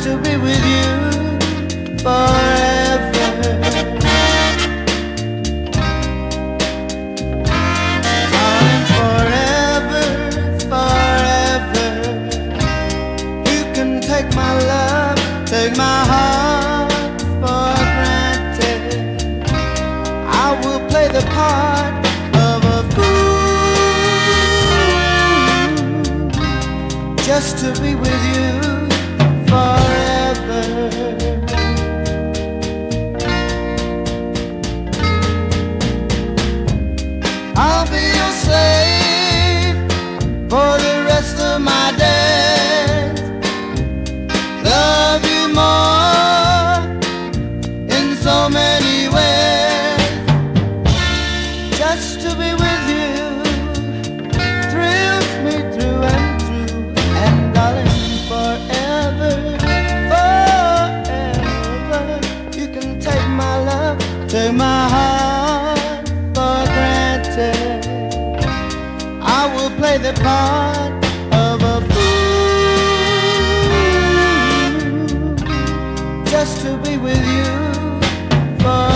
to be with you forever. Darling, forever, forever. You can take my love, take my heart for granted. I will play the part of a fool just to be with you forever. I'll be your slave for the rest of my days. Love you more in so many ways. Just to be with you thrills me through and through. And darling, forever, forever. You can take my love, take my heart for granted. I will play the part of a fool just to be with you forever.